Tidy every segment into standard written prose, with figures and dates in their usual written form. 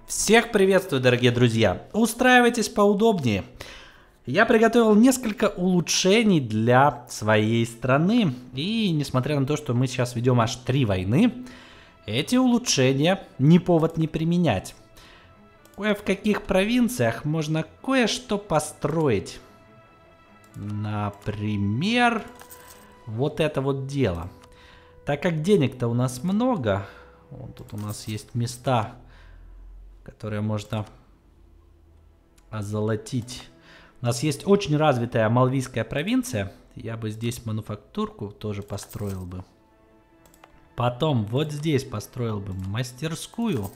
Всех приветствую, дорогие друзья! Устраивайтесь поудобнее. Я приготовил несколько улучшений для своей страны. И несмотря на то, что мы сейчас ведем аж 3 войны, эти улучшения не повод не применять. Кое в каких провинциях можно кое-что построить. Например, вот это вот дело. Так как денег-то у нас много, вот тут у нас есть места, которые можно озолотить. У нас есть очень развитая Малвийская провинция. Я бы здесь мануфактурку тоже построил бы. Потом вот здесь построил бы мастерскую.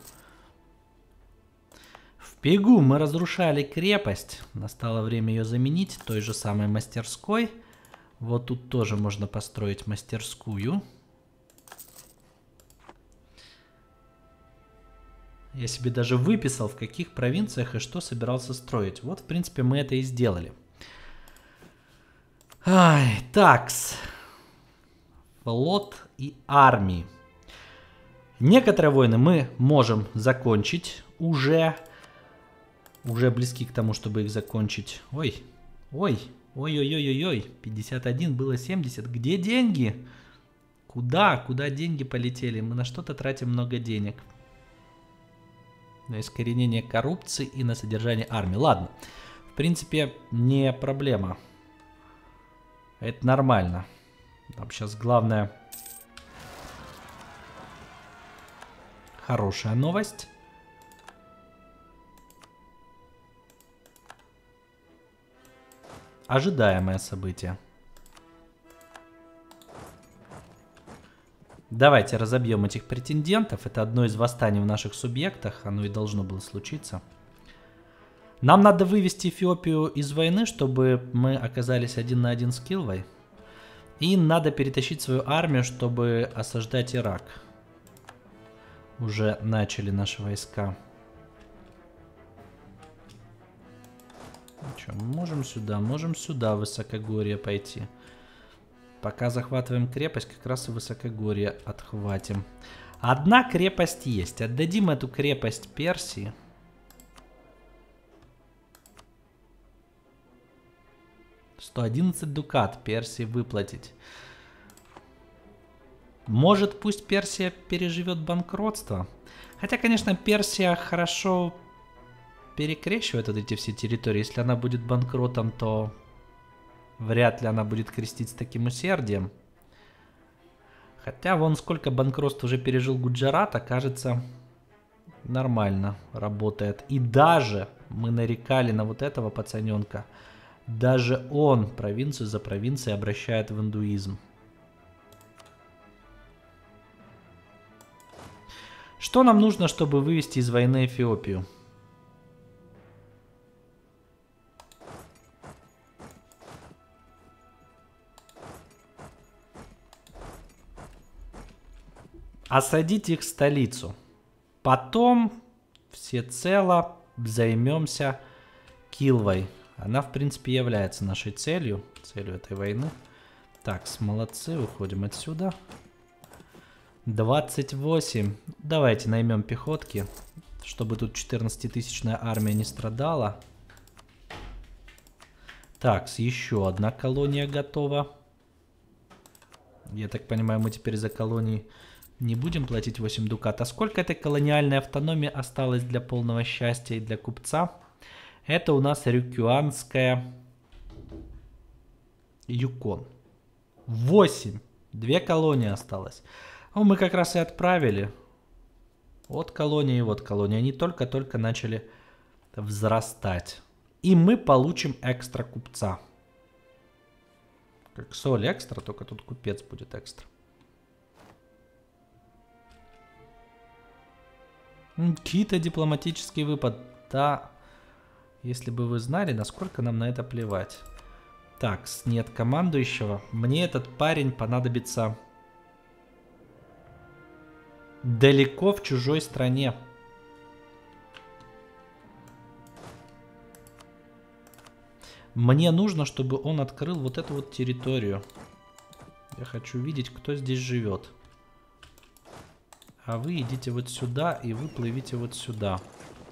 В Пегу мы разрушали крепость. Настало время ее заменить той же самой мастерской. Вот тут тоже можно построить мастерскую. Я себе даже выписал, в каких провинциях и что собирался строить. Вот, в принципе, мы это и сделали. Ай, такс. Флот и армии. Некоторые войны мы можем закончить уже. Уже близки к тому, чтобы их закончить. Ой, ой, ой-ой-ой-ой-ой. 51 было 70. Где деньги? Куда? Куда деньги полетели? Мы на что-то тратим много денег. На искоренение коррупции и на содержание армии. Ладно, в принципе, не проблема. Это нормально. Там сейчас главное... Хорошая новость. Ожидаемое событие. Давайте разобьем этих претендентов. Это одно из восстаний в наших субъектах. Оно и должно было случиться. Нам надо вывести Эфиопию из войны, чтобы мы оказались 1 на 1 с Килвой. И надо перетащить свою армию, чтобы осаждать Ирак. Уже начали наши войска. Ну что, можем сюда в высокогорье пойти. Пока захватываем крепость, как раз и высокогорье отхватим. Одна крепость есть. Отдадим эту крепость Персии. $111 дукат Персии выплатить. Может, пусть Персия переживет банкротство. Хотя, конечно, Персия хорошо перекрещивает вот эти все территории. Если она будет банкротом, то... Вряд ли она будет крестить с таким усердием. Хотя вон сколько банкротств уже пережил Гуджарат, кажется, нормально работает. И даже мы нарекали на вот этого пацаненка. Даже он провинцию за провинцией обращает в индуизм. Что нам нужно, чтобы вывести из войны Эфиопию? Осадить их столицу. Потом всецело займемся Килвой. Она, в принципе, является нашей целью. Целью этой войны. Так, молодцы, уходим отсюда. 28. Давайте наймем пехотки, чтобы тут 14-тысячная армия не страдала. Так, еще одна колония готова. Я так понимаю, мы теперь за колонии... Не будем платить 8 дукат. А сколько этой колониальной автономии осталось для полного счастья и для купца? Это у нас Рюкюанская Юкон. 8. 2 колонии осталось. Ну, мы как раз и отправили. Вот колония и вот колония. Они только-только начали взрастать. И мы получим экстра купца. Как соль экстра, только тут купец будет экстра. Какие-то дипломатический выпад. Да, если бы вы знали, насколько нам на это плевать. Так, нет командующего. Мне этот парень понадобится далеко в чужой стране. Мне нужно, чтобы он открыл вот эту вот территорию. Я хочу видеть, кто здесь живет. А вы идите вот сюда, и вы плывите вот сюда.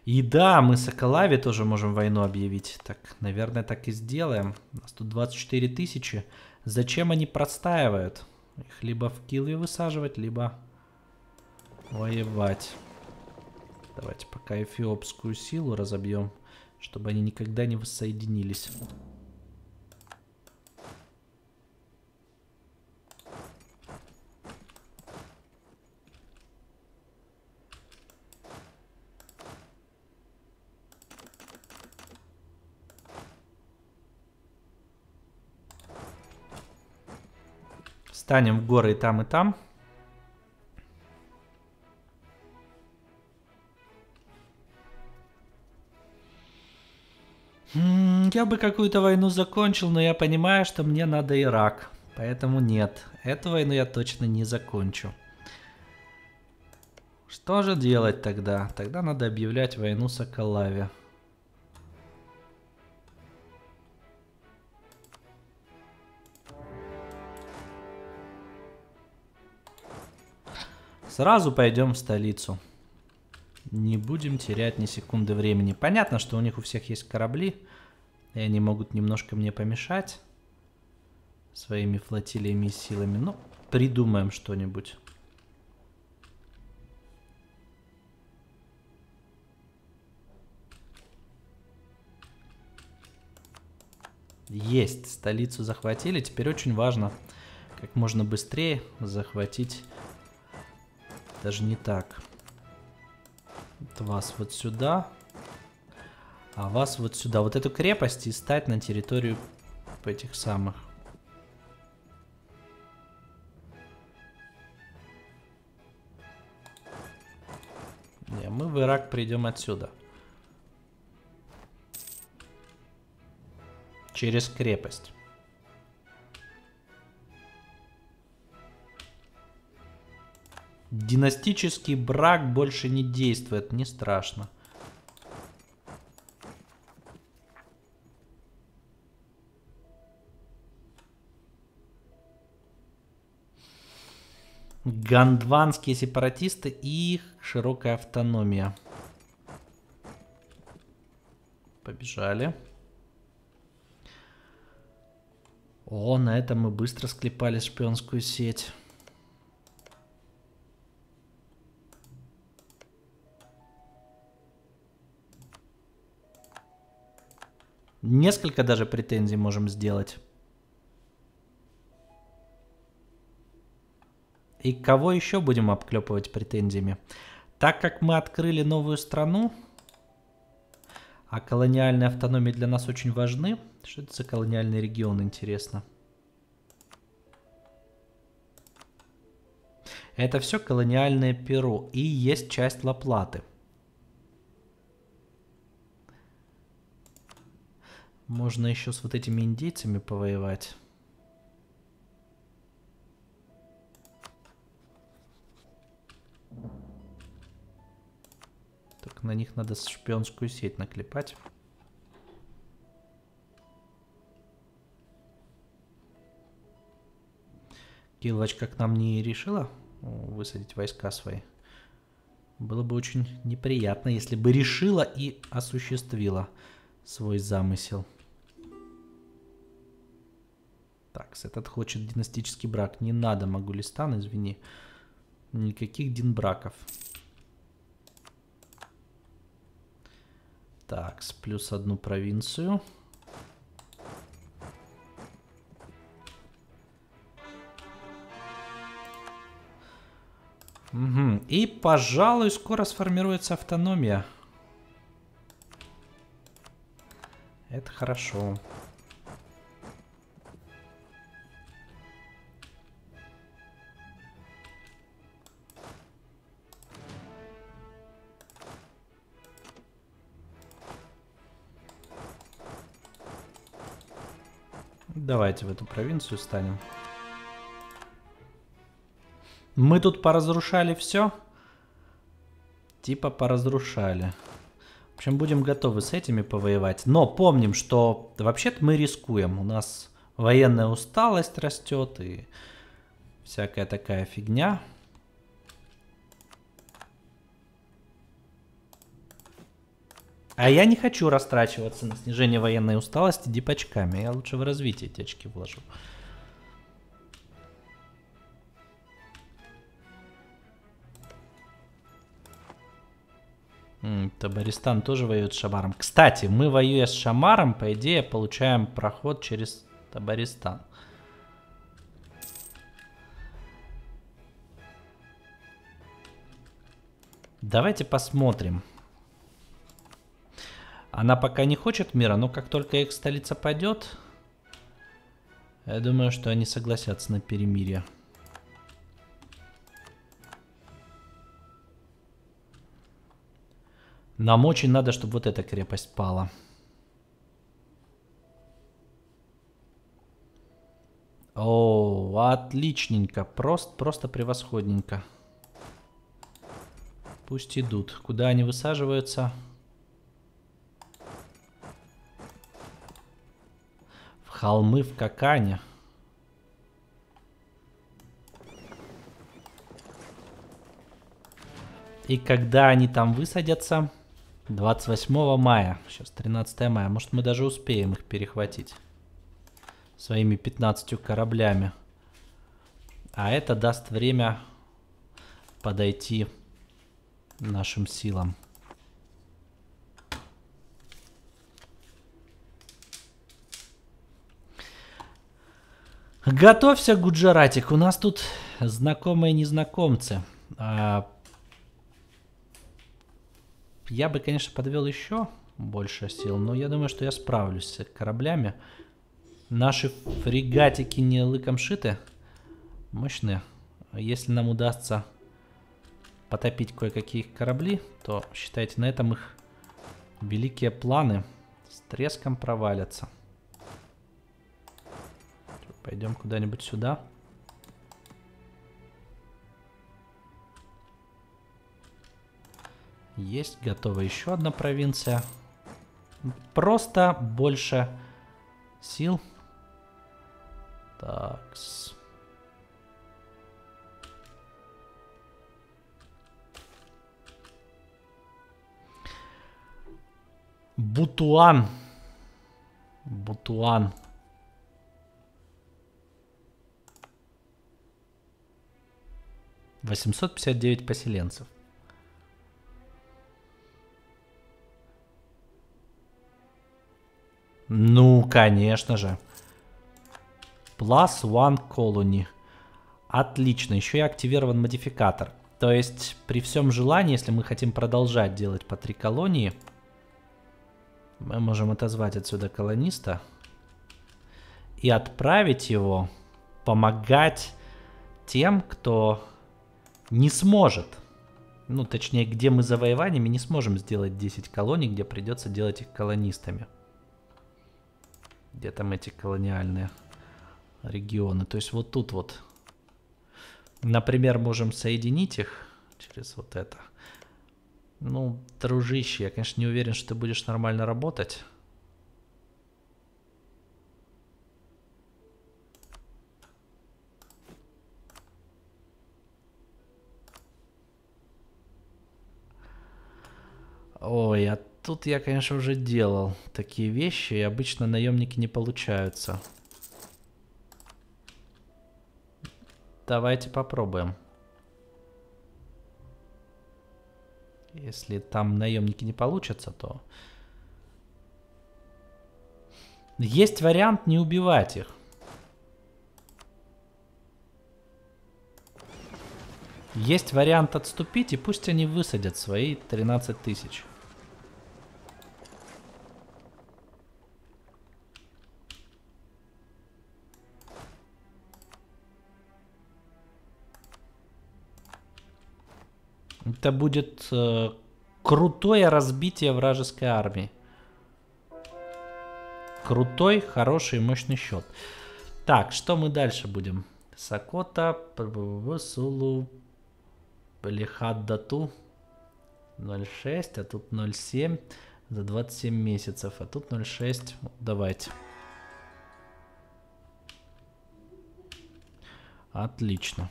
И да, мы Соколаве тоже можем войну объявить. Так, наверное, так и сделаем. У нас тут 24 тысячи. Зачем они простаивают? Их либо в Килве высаживать, либо воевать. Давайте пока эфиопскую силу разобьем, чтобы они никогда не воссоединились. Станем в горы и там, и там. Я бы какую-то войну закончил, но я понимаю, что мне надо Ирак. Поэтому нет, эту войну я точно не закончу. Что же делать тогда? Тогда надо объявлять войну Соколаве. Сразу пойдем в столицу. Не будем терять ни секунды времени. Понятно, что у них у всех есть корабли, и они могут немножко мне помешать своими флотилиями и силами. Но придумаем что-нибудь. Есть, столицу захватили. Теперь очень важно как можно быстрее захватить. Даже не так. Вот вас вот сюда, а вас вот сюда. Вот эту крепость и стать на территорию этих самых. Не, мы в Ирак придем отсюда. Через крепость. Династический брак больше не действует, не страшно. Гондванские сепаратисты и их широкая автономия. Побежали. О, на этом мы быстро склепали шпионскую сеть. Несколько даже претензий можем сделать. И кого еще будем обклепывать претензиями? Так как мы открыли новую страну, а колониальные автономии для нас очень важны. Что это за колониальный регион, интересно? Это все колониальное Перу. И есть часть Ла-Платы. Можно еще с вот этими индейцами повоевать. Только на них надо шпионскую сеть наклепать. Килвачка к нам не решила высадить войска свои. Было бы очень неприятно, если бы решила и осуществила свой замысел. Так, этот хочет династический брак. Не надо, Могулистан, извини. Никаких динбраков. Так, с плюс одну провинцию. Угу. И, пожалуй, скоро сформируется автономия. Это хорошо. Давайте в эту провинцию станем. Мы тут поразрушали все. Типа поразрушали. В общем, будем готовы с этими повоевать. Но помним, что вообще-то мы рискуем. У нас военная усталость растет и всякая такая фигня. А я не хочу растрачиваться на снижение военной усталости дипачками. Я лучше в развитие эти очки вложу. Табаристан тоже воюет с Шамаром. Кстати, мы, воюя с Шамаром, по идее, получаем проход через Табаристан. Давайте посмотрим. Она пока не хочет мира, но как только их столица падет, я думаю, что они согласятся на перемирие. Нам очень надо, чтобы вот эта крепость пала. О, отличненько. Просто превосходненько. Пусть идут. Куда они высаживаются? В холмы в Какане. И когда они там высадятся? 28 мая. Сейчас 13 мая. Может, мы даже успеем их перехватить. Своими 15 кораблями. А это даст время подойти нашим силам. Готовься, Гуджаратик. У нас тут знакомые незнакомцы. Я бы, конечно, подвел еще больше сил, но я думаю, что я справлюсь с кораблями. Наши фрегатики не лыком шиты. Мощные. Если нам удастся потопить кое-какие корабли, то, считайте, на этом их великие планы с треском провалятся. Пойдем куда-нибудь сюда. Есть, готова еще одна провинция. Просто больше сил. Такс. Бутуан. Бутуан. $859 поселенцев. Ну, конечно же. Plus one colony. Отлично. Еще и активирован модификатор. То есть, при всем желании, если мы хотим продолжать делать по 3 колонии, мы можем отозвать отсюда колониста и отправить его помогать тем, кто не сможет. Ну, точнее, где мы завоеваниями не сможем сделать 10 колоний, где придется делать их колонистами. Где там эти колониальные регионы? То есть вот тут вот. Например, можем соединить их через вот это. Ну, дружище, я, конечно, не уверен, что ты будешь нормально работать. Ой, а тут я, конечно, уже делал такие вещи, и обычно наемники не получаются. Давайте попробуем. Если там наемники не получатся, то... Есть вариант не убивать их. Есть вариант отступить, и пусть они высадят свои 13 тысяч. Это будет крутое разбитие вражеской армии. Крутой, хороший, мощный счет. Так, что мы дальше будем? Сакота, Сулу, Лихаддату 0,6, а тут 0,7 за 27 месяцев, а тут 0,6. Давайте. Отлично.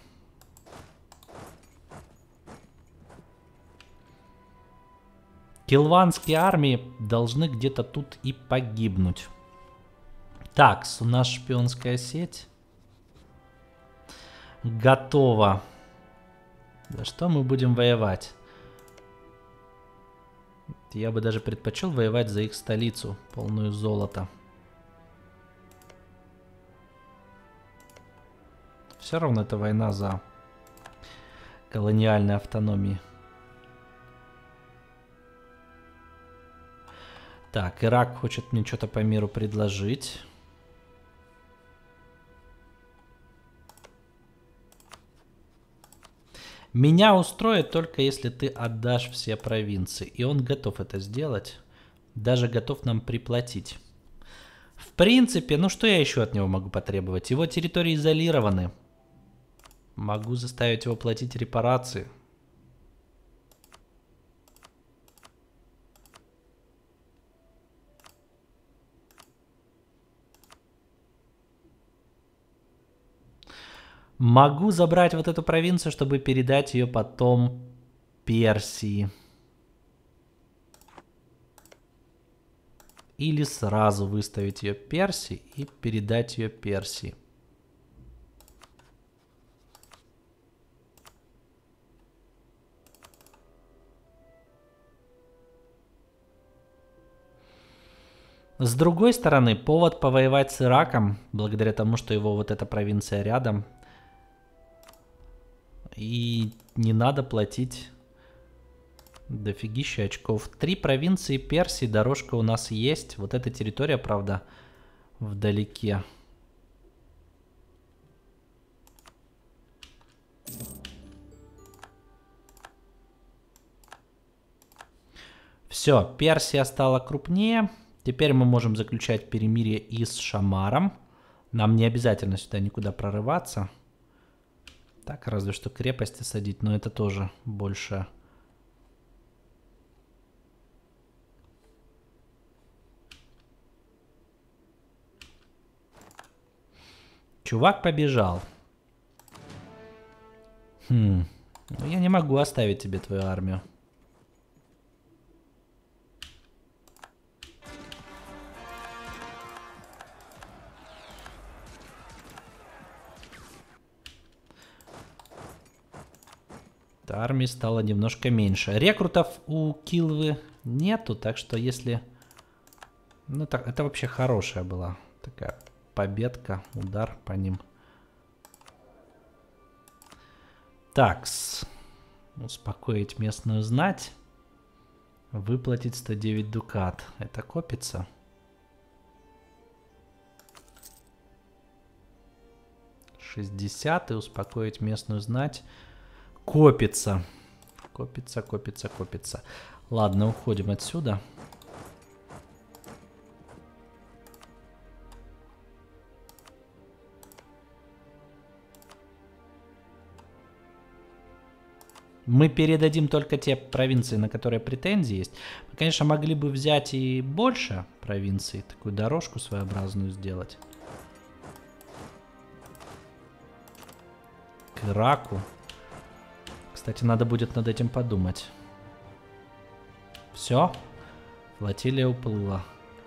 Килванские армии должны где-то тут и погибнуть. Так, у нас шпионская сеть. Готово. За что мы будем воевать? Я бы даже предпочел воевать за их столицу, полную золота. Все равно это война за колониальной автономией. Так, Ирак хочет мне что-то по миру предложить. Меня устроит только если ты отдашь все провинции. И он готов это сделать. Даже готов нам приплатить. В принципе, ну что я еще от него могу потребовать? Его территории изолированы. Могу заставить его платить репарации. Могу забрать вот эту провинцию, чтобы передать ее потом Персии. Или сразу выставить ее Персии и передать ее Персии. С другой стороны, повод повоевать с Ираком, благодаря тому, что его вот эта провинция рядом. И не надо платить дофигища очков. 3 провинции Персии, дорожка у нас есть. Вот эта территория, правда, вдалеке. Все, Персия стала крупнее. Теперь мы можем заключать перемирие и с Шамаром. Нам не обязательно сюда никуда прорываться. Так, разве что крепости садить, но это тоже больше. Чувак побежал. Ну я не могу оставить тебе твою армию. Армии стало немножко меньше. Рекрутов у Килвы нету, так что если... Ну, это вообще хорошая была такая победка, удар по ним. Такс. Успокоить местную знать. Выплатить 109 дукат. Это копится. $60 и успокоить местную знать. Копится. Копится, копится, копится. Ладно, уходим отсюда. Мы передадим только те провинции, на которые претензии есть. Мы, конечно, могли бы взять и больше провинций. Такую дорожку своеобразную сделать. К Ираку. Кстати, надо будет над этим подумать. Все. Флотилия уплыла.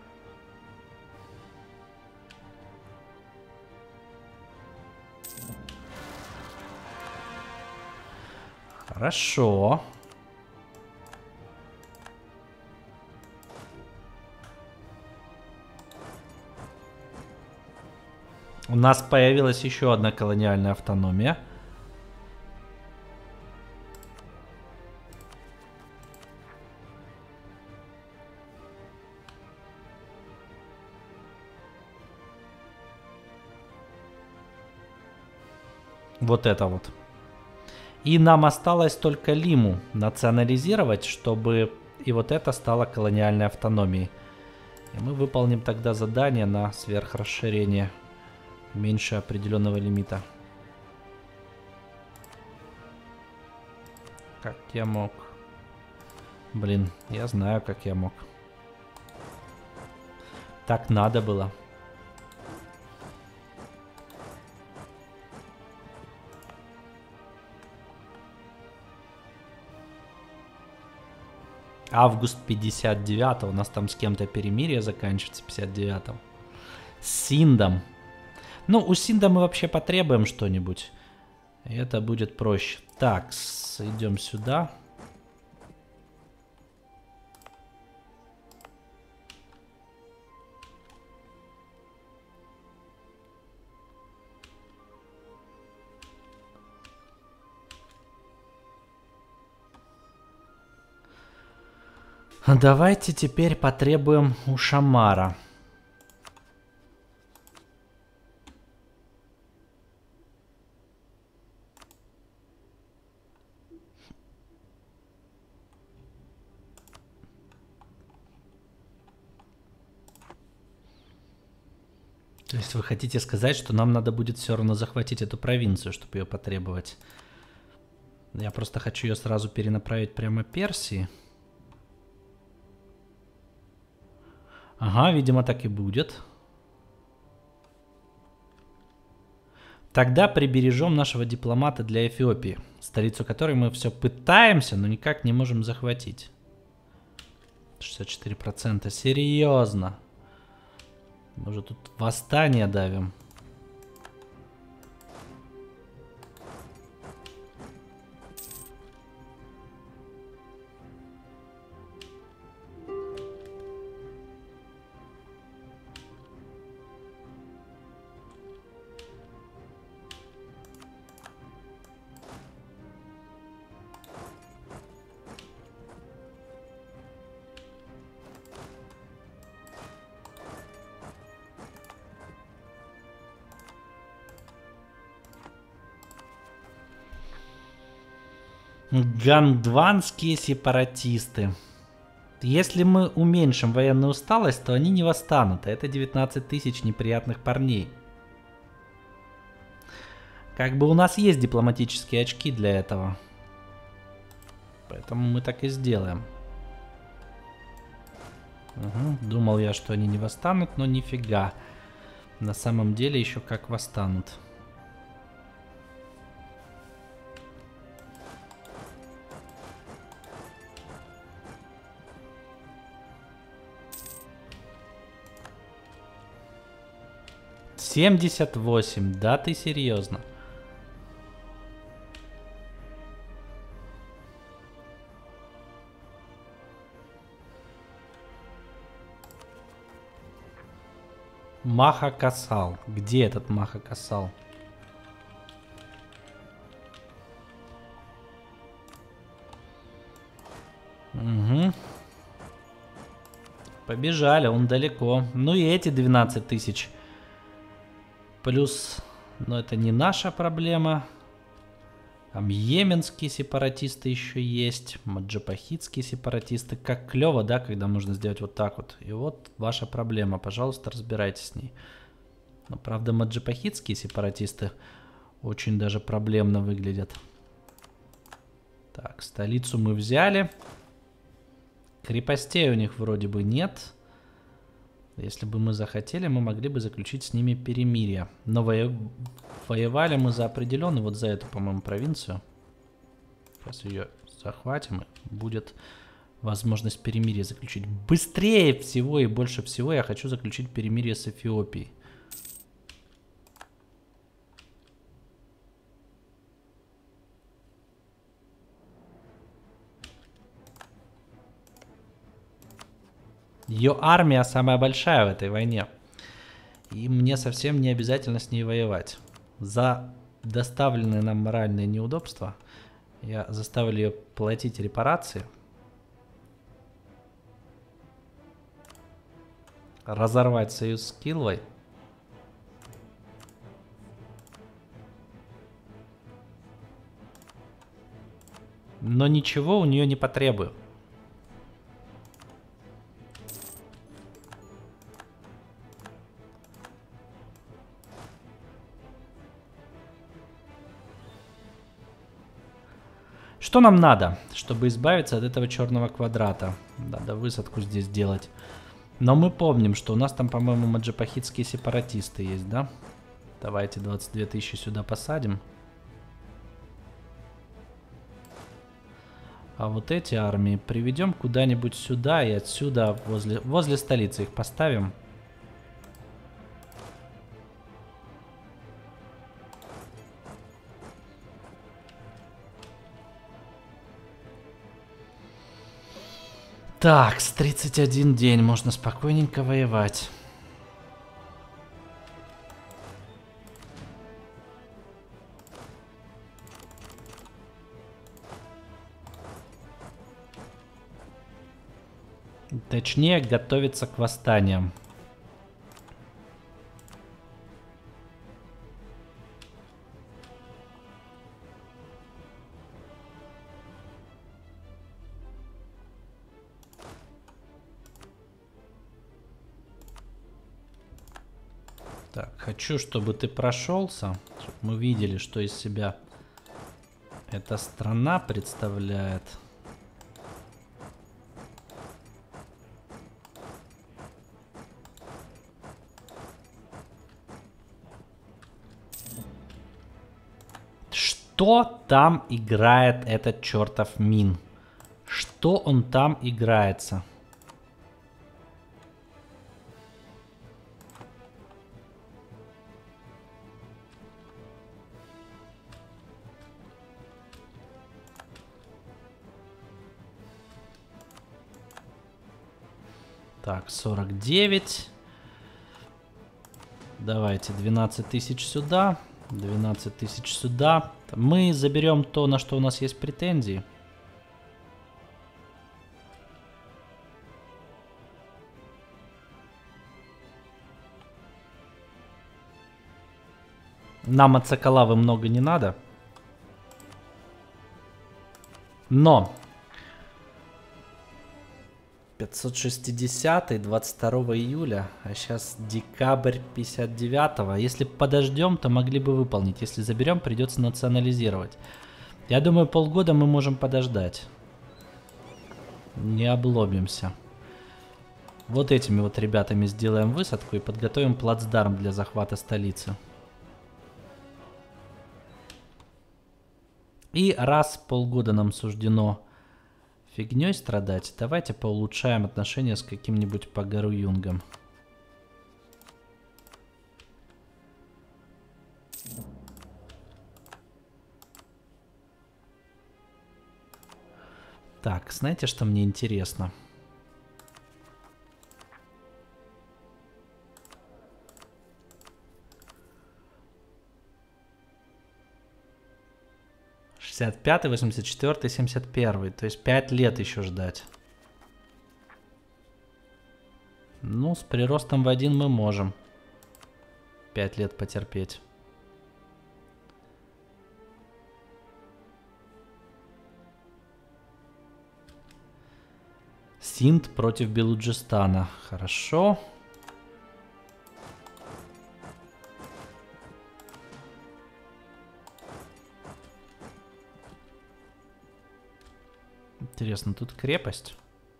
Хорошо. У нас появилась еще одна колониальная автономия. Вот это вот. И нам осталось только Лиму национализировать, чтобы и вот это стало колониальной автономией. И мы выполним тогда задание на сверхрасширение меньше определенного лимита. Как я мог? Блин, я знаю, как я мог. Так надо было. Август 59, у нас там с кем-то перемирие заканчивается 59. С Синдом. Ну, у Синда мы вообще потребуем что-нибудь. И это будет проще. Так, идем сюда. Давайте теперь потребуем у Шамара. То есть вы хотите сказать, что нам надо будет все равно захватить эту провинцию, чтобы ее потребовать? Я просто хочу ее сразу перенаправить прямо Персии. Ага, видимо, так и будет. Тогда прибережем нашего дипломата для Эфиопии, столицу которой мы все пытаемся, но никак не можем захватить. 64%. Серьезно. Может, тут восстание давим? Гондванские сепаратисты. Если мы уменьшим военную усталость, то они не восстанут. А это 19 тысяч неприятных парней. Как бы у нас есть дипломатические очки для этого. Поэтому мы так и сделаем. Угу. Думал я, что они не восстанут, но нифига. На самом деле еще как восстанут. $78. Да ты серьезно? Маха-Касал. Где этот Маха-Касал? Угу. Побежали, он далеко. Ну и эти 12 тысяч. Плюс, но это не наша проблема. Там йеменские сепаратисты еще есть. Маджапахитские сепаратисты. Как клево, да, когда можно сделать вот так вот. И вот ваша проблема. Пожалуйста, разбирайтесь с ней. Но, правда, маджапахитские сепаратисты очень даже проблемно выглядят. Так, столицу мы взяли. Крепостей у них вроде бы нет. Если бы мы захотели, мы могли бы заключить с ними перемирие. Но воевали мы за определенную, вот за эту, по-моему, провинцию. Сейчас ее захватим, и будет возможность перемирия заключить. Быстрее всего и больше всего я хочу заключить перемирие с Эфиопией. Ее армия самая большая в этой войне. И мне совсем не обязательно с ней воевать. За доставленные нам моральные неудобства я заставил ее платить репарации. Разорвать союз с Килвой. Но ничего у нее не потребую. Что нам надо, чтобы избавиться от этого черного квадрата? Надо высадку здесь делать. Но мы помним, что у нас там, по-моему, маджапахитские сепаратисты есть, да? Давайте 22 тысячи сюда посадим. А вот эти армии приведем куда-нибудь сюда и отсюда, возле столицы их поставим. Так, с 31 день можно спокойненько воевать. Точнее, готовиться к восстаниям. Так, хочу, чтобы ты прошелся, чтобы мы видели, что из себя эта страна представляет. Что там играет этот чертов Мин? Что он там играется? Так, 49. Давайте 12 тысяч сюда. 12 тысяч сюда. Мы заберем то, на что у нас есть претензии. Нам от Соколавы много не надо. Но 560 22 июля, а сейчас декабрь 59-го. Если подождем, то могли бы выполнить. Если заберем, придется национализировать. Я думаю, полгода мы можем подождать. Не обломимся. Вот этими вот ребятами сделаем высадку и подготовим плацдарм для захвата столицы. И раз в полгода нам суждено фигней страдать, давайте поулучшаем отношения с каким-нибудь Пагару-Юнгом. Так, знаете, что мне интересно? й 84-й, 71-й. То есть 5 лет еще ждать. Ну, с приростом в 1 мы можем 5 лет потерпеть. Синд против Белуджистана. Хорошо. Интересно, тут крепость.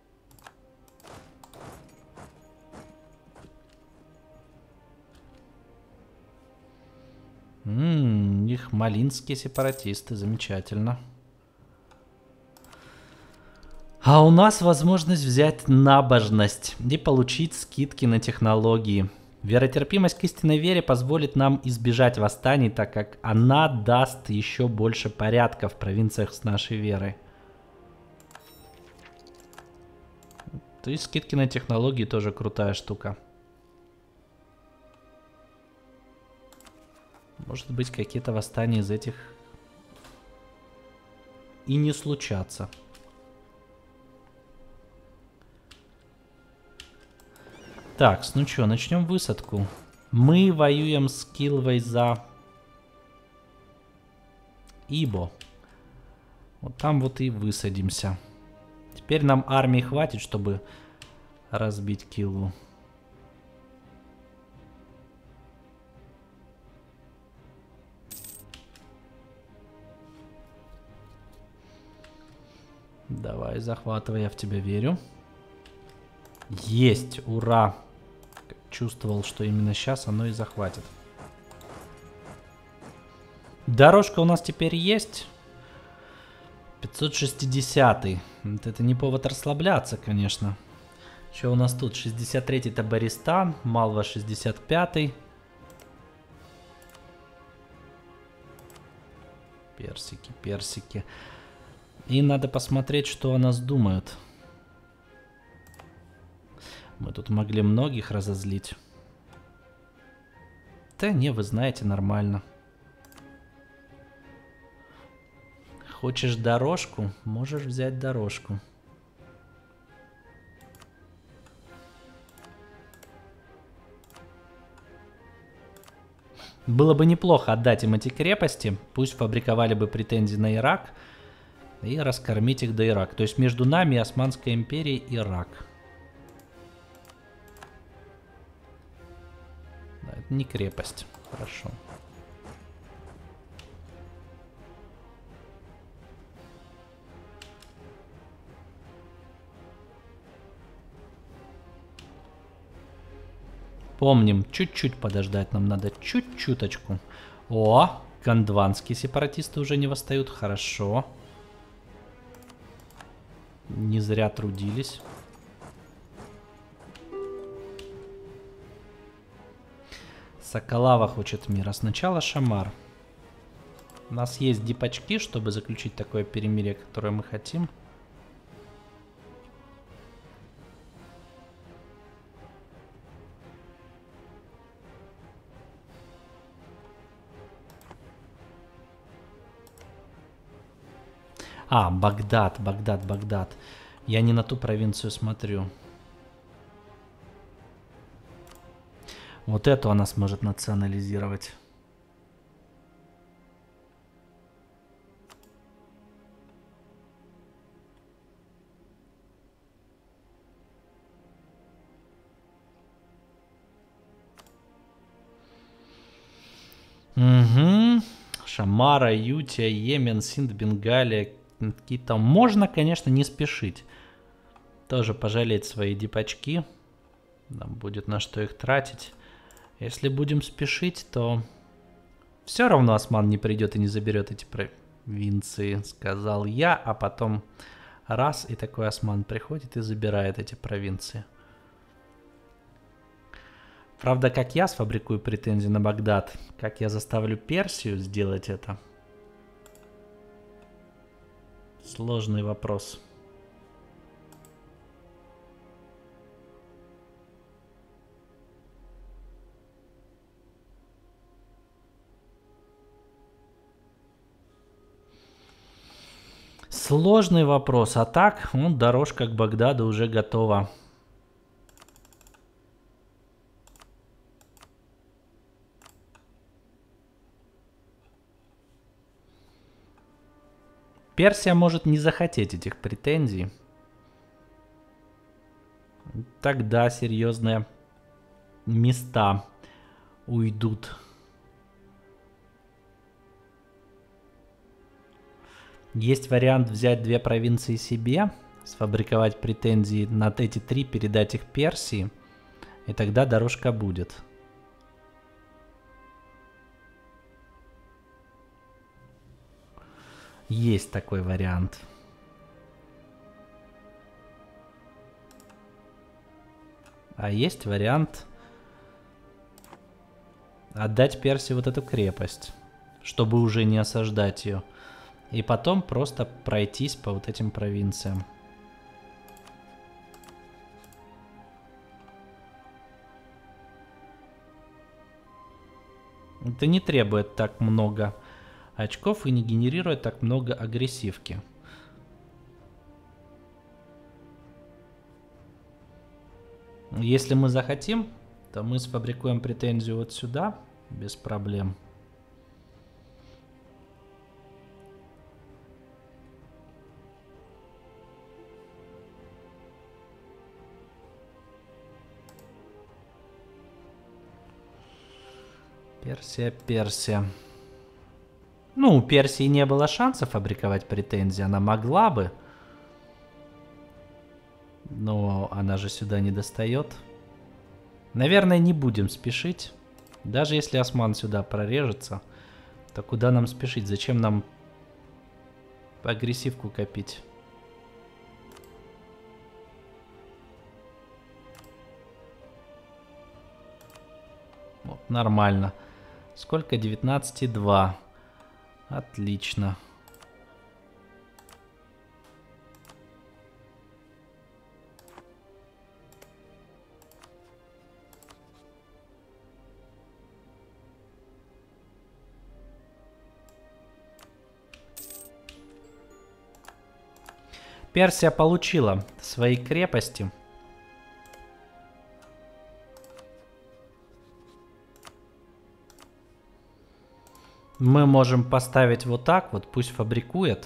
Их малинские сепаратисты, замечательно. А у нас возможность взять набожность и получить скидки на технологии. Веротерпимость к истинной вере позволит нам избежать восстаний, так как она даст еще больше порядка в провинциях с нашей верой. То есть скидки на технологии тоже крутая штука. Может быть, какие-то восстания из этих и не случатся. Так, ну что, начнем высадку. Мы воюем с Килвой за Ибо. Вот там вот и высадимся. Теперь нам армии хватит, чтобы разбить Килву. Давай, захватывай, я в тебя верю. Есть, ура! Чувствовал, что именно сейчас оно и захватит. Дорожка у нас теперь есть. 560. Вот это не повод расслабляться, конечно. Что у нас тут? 63-й Табаристан, Малва 65-й. Персики, персики. И надо посмотреть, что о нас думают. Мы тут могли многих разозлить. Да не, вы знаете, нормально. Хочешь дорожку? Можешь взять дорожку. Было бы неплохо отдать им эти крепости. Пусть фабриковали бы претензии на Ирак. И раскормить их до Ирака. То есть между нами и Османской империей Ирак. Да, это не крепость. Хорошо. Помним, чуть-чуть подождать нам надо. Чуть-чуточку. О, гондванские сепаратисты уже не восстают. Хорошо. Не зря трудились. Соколава хочет мира. Сначала Шамар. У нас есть дипачки, чтобы заключить такое перемирие, которое мы хотим. А, Багдад, Багдад, Багдад. Я не на ту провинцию смотрю. Вот эту она сможет национализировать. Угу. Шамара, Ютия, Йемен, Синд, Бенгалия. Какие-то можно, конечно, не спешить. Тоже пожалеть свои дипачки. Нам будет на что их тратить. Если будем спешить, то все равно Осман не придет и не заберет эти провинции, сказал я, а потом раз, и такой Осман приходит и забирает эти провинции. Правда, как я сфабрикую претензии на Багдад, как я заставлю Персию сделать это? Сложный вопрос. Сложный вопрос. А так, ну, дорожка к Багдаду уже готова. Персия может не захотеть этих претензий. Тогда серьезные места уйдут. Есть вариант взять две провинции себе, сфабриковать претензии на эти три, передать их Персии, и тогда дорожка будет. Есть такой вариант. А есть вариант отдать Персии вот эту крепость, чтобы уже не осаждать ее. И потом просто пройтись по вот этим провинциям. Это не требует так много очков и не генерирует так много агрессивки. Если мы захотим, то мы сфабрикуем претензию вот сюда без проблем. Персия, Персия. Ну, у Персии не было шанса фабриковать претензии. Она могла бы. Но она же сюда не достает. Наверное, не будем спешить. Даже если Осман сюда прорежется, то куда нам спешить? Зачем нам агрессивку копить. Вот, нормально. Сколько? 19,2. Отлично. Персия получила свои крепости. Мы можем поставить вот так вот, пусть фабрикует.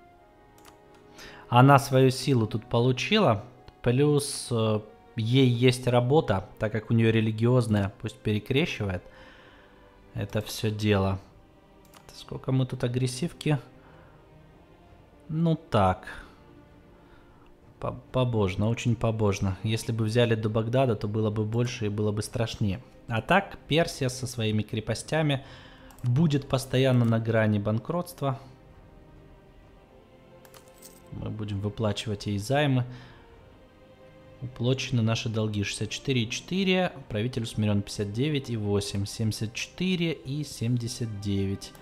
Она свою силу тут получила, плюс ей есть работа, так как у нее религиозная, пусть перекрещивает это все дело. Сколько мы тут агрессивки? Ну так. Побожно, очень побожно. Если бы взяли до Багдада, то было бы больше и было бы страшнее. А так, Персия со своими крепостями будет постоянно на грани банкротства. Мы будем выплачивать ей займы. Уплочены наши долги 64,4. Правитель усмирен 59,8. 74 и 79.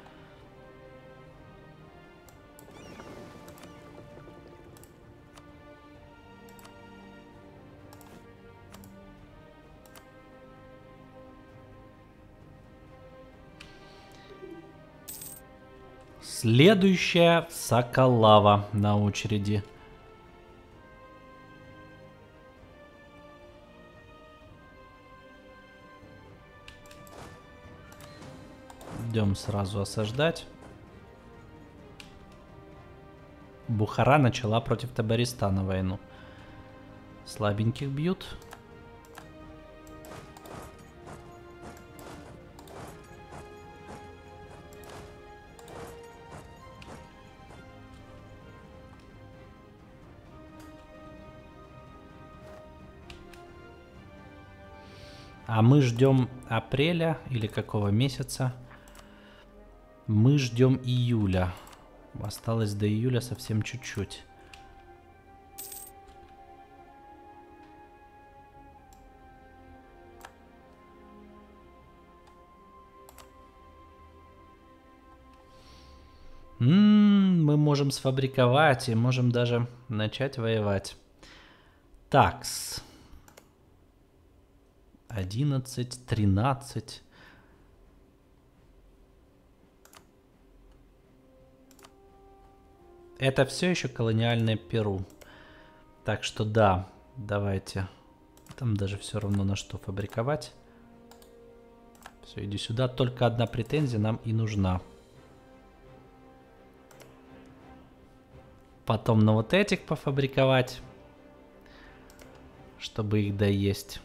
Следующая Соколава на очереди. Идем сразу осаждать. Бухара начала против Табаристана войну. Слабеньких бьют. А мы ждем апреля или какого месяца? Мы ждем июля. Осталось до июля совсем чуть-чуть. Мы можем сфабриковать и можем даже начать воевать. Такс. 11, 13. Это все еще колониальное Перу. Так что да, давайте. Там даже все равно на что фабриковать. Все, иди сюда. Только одна претензия нам и нужна. Потом на вот этих пофабриковать, чтобы их доесть.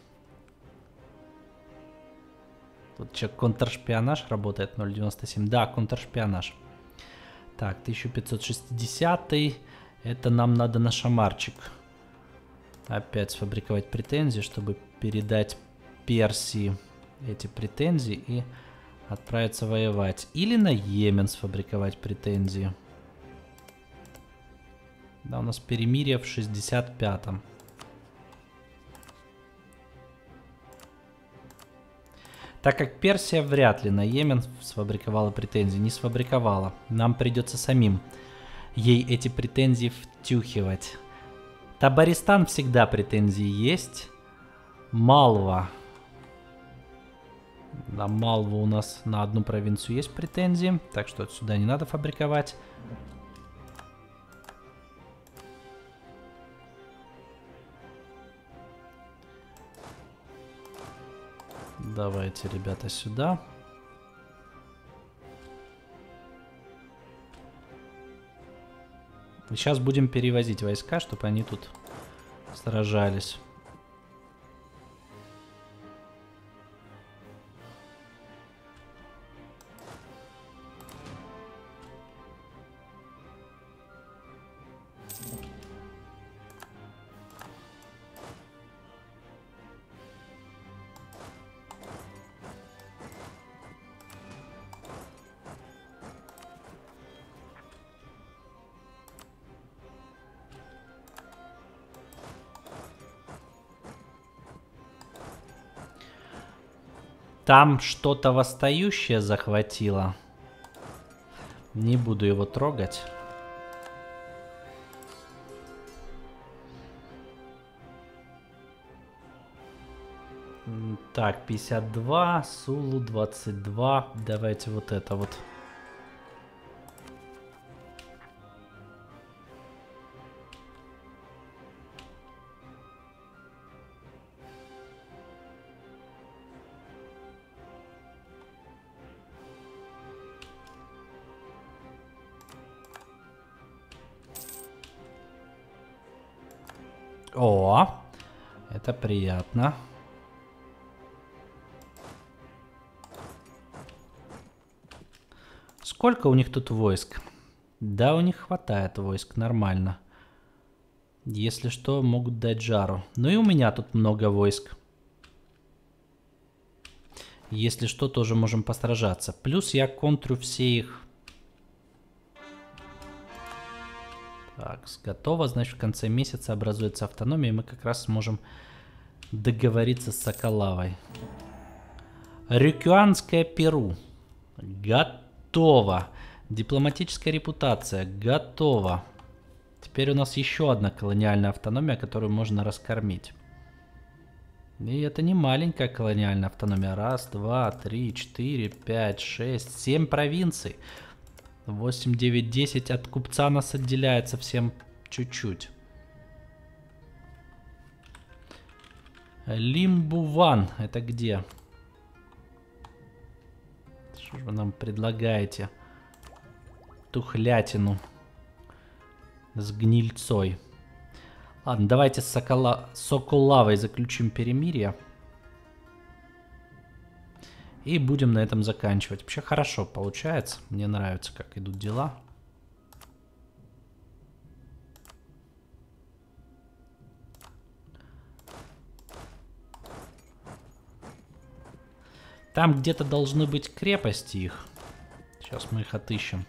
Тут что, контршпионаж работает 0.97. Да, контршпионаж. Так, 1560. Это нам надо на шамарчик. Опять сфабриковать претензии, чтобы передать Персии эти претензии и отправиться воевать. Или на Йемен сфабриковать претензии. Да, у нас перемирие в 65-м. Так как Персия вряд ли на Йемен сфабриковала претензии, не сфабриковала. Нам придется самим ей эти претензии втюхивать. Табаристан всегда претензии есть. Малва. На Малву у нас на одну провинцию есть претензии, так что сюда не надо фабриковать. Давайте, ребята, сюда. Сейчас будем перевозить войска, чтобы они тут сражались. Там что-то восстающее захватило. Не буду его трогать. Так, 52, Сулу 22. Давайте вот это вот. О, это приятно. Сколько у них тут войск? Да, у них хватает войск, нормально. Если что, могут дать жару. Ну и у меня тут много войск. Если что, тоже можем постражаться. Плюс я контрю все их. Так, готово. Значит, в конце месяца образуется автономия, и мы как раз сможем договориться с Соколавой. Рюкюанское Перу. Готово. Дипломатическая репутация. Готово. Теперь у нас еще одна колониальная автономия, которую можно раскормить. И это не маленькая колониальная автономия. Раз, два, три, 4, 5, 6, 7 провинций. 8, 9, 10. От купца нас отделяет совсем чуть-чуть. Лимбуван. Это где? Что же вы нам предлагаете? Тухлятину. С гнильцой. Ладно, давайте с Соколавой заключим перемирие. И будем на этом заканчивать. Вообще хорошо получается. Мне нравится, как идут дела. Там где-то должны быть крепости их. Сейчас мы их отыщем.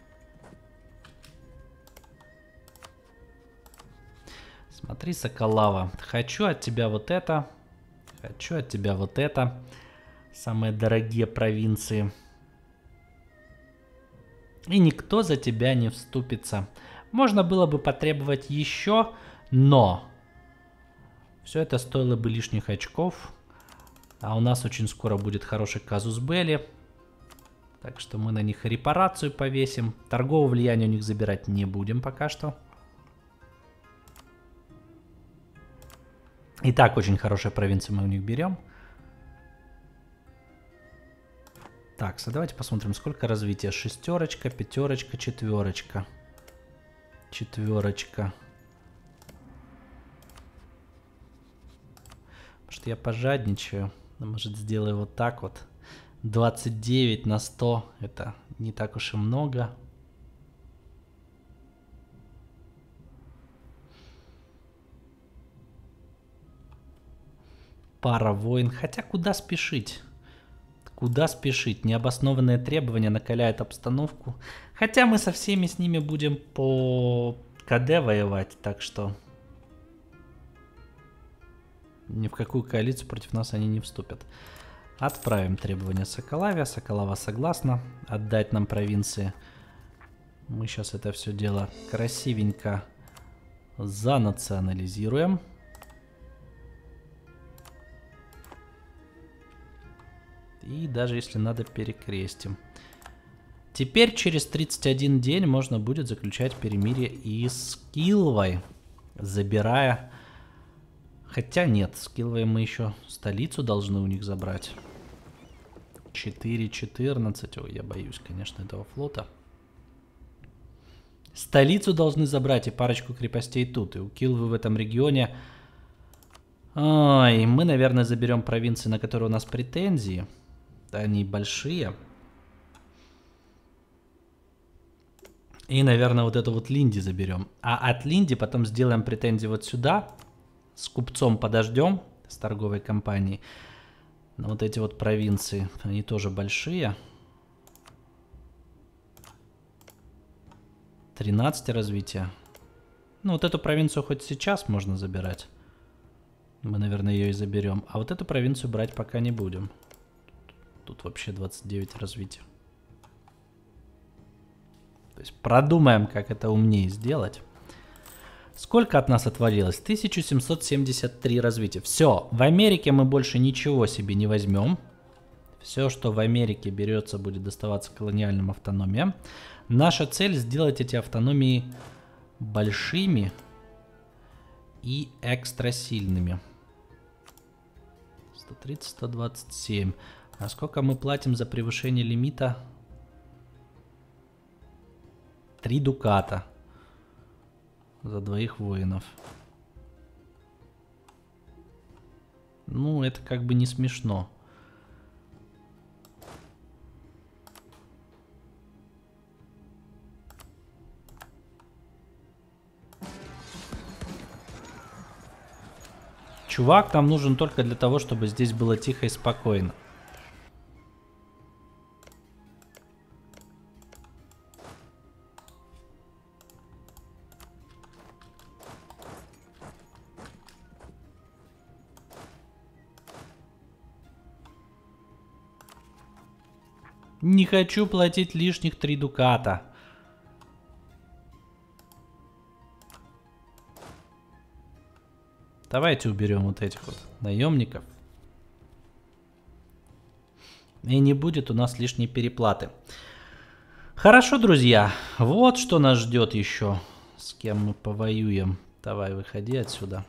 Смотри, Соколава. Хочу от тебя вот это. Хочу от тебя вот это. Самые дорогие провинции. И никто за тебя не вступится. Можно было бы потребовать еще, но все это стоило бы лишних очков. А у нас очень скоро будет хороший казус белли. Так что мы на них репарацию повесим. Торговое влияние у них забирать не будем пока что. И так очень хорошие провинции мы у них берем. Так, давайте посмотрим, сколько развития. Шестерочка, пятерочка, четверочка. Четверочка. Может, я пожадничаю. Может, сделаю вот так вот. 29 на 100. Это не так уж и много. Пара войн. Хотя куда спешить? Куда спешить? Необоснованные требования накаляют обстановку. Хотя мы со всеми с ними будем по КД воевать. Так что ни в какую коалицию против нас они не вступят. Отправим требования Соколаве. Соколава согласна отдать нам провинции. Мы сейчас это все дело красивенько занационализируем. И даже если надо, перекрестим. Теперь через 31 день можно будет заключать перемирие и с Килвой, забирая... Хотя нет, с Килвой мы еще столицу должны у них забрать. 4-14. Ой, я боюсь, конечно, этого флота. Столицу должны забрать и парочку крепостей тут. И у Килвы в этом регионе... Ой, мы, наверное, заберем провинции, на которые у нас претензии. Они большие. И, наверное, вот эту вот Линди заберем. А от Линди потом сделаем претензии вот сюда. С купцом подождем. С торговой компанией. Но вот эти вот провинции, они тоже большие. 13 развития. Ну, вот эту провинцию хоть сейчас можно забирать. Мы, наверное, ее и заберем. А вот эту провинцию брать пока не будем. Тут вообще 29 развития. То есть продумаем, как это умнее сделать. Сколько от нас отвалилось? 1773 развития. Все, в Америке мы больше ничего себе не возьмем. Все, что в Америке берется, будет доставаться колониальным автономиям. Наша цель сделать эти автономии большими и экстрасильными. 130, 127. А сколько мы платим за превышение лимита? 3 дуката. За 2 воинов. Ну, это как бы не смешно. Чувак нам нужен только для того, чтобы здесь было тихо и спокойно. Не хочу платить лишних 3 дуката. Давайте уберем вот этих вот наемников. И не будет у нас лишней переплаты. Хорошо, друзья. Вот что нас ждет еще. С кем мы повоюем. Давай, выходи отсюда.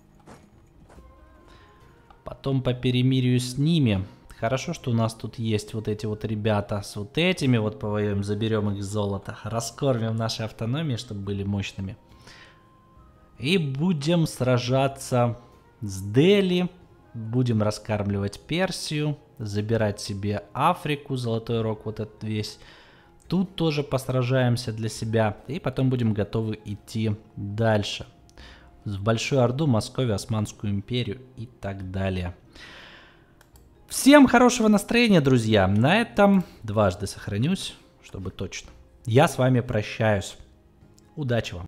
Потом по перемирию с ними. Хорошо, что у нас тут есть вот эти вот ребята. С вот этими вот повоюем. Заберем их золото. Раскормим наши автономии, чтобы были мощными. И будем сражаться с Дели. Будем раскармливать Персию. Забирать себе Африку. Золотой Рог вот этот весь. Тут тоже посражаемся для себя. И потом будем готовы идти дальше. В Большую Орду, Московию, Османскую империю и так далее. Всем хорошего настроения, друзья. На этом дважды сохранюсь, чтобы точно. Я с вами прощаюсь. Удачи вам.